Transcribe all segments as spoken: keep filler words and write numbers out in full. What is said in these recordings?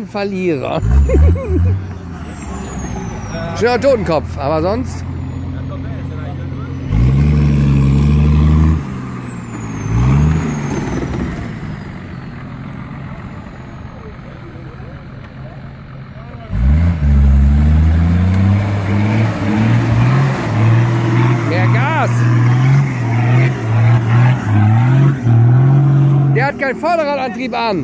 Verlierer. Schöner Totenkopf, aber sonst... Mehr Gas! Der hat keinen Vorderradantrieb an.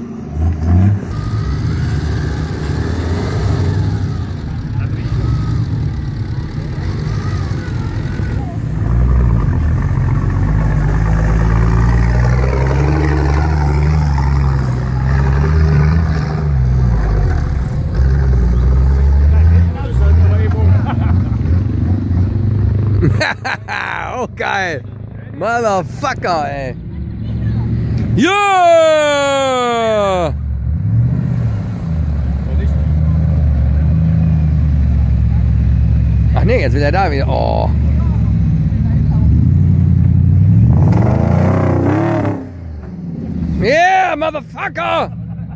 Oh, geil. Motherfucker, ey. Ja! Ach nee, jetzt will er da wieder. Oh. Yeah, motherfucker!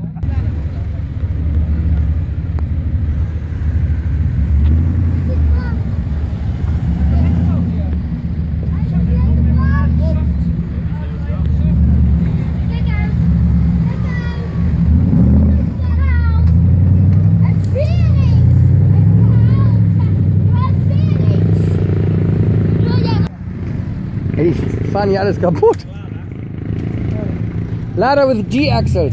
Die fahren hier alles kaputt. Lader with G-Axles.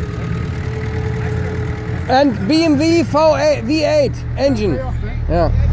And B M W V eight engine. Ja.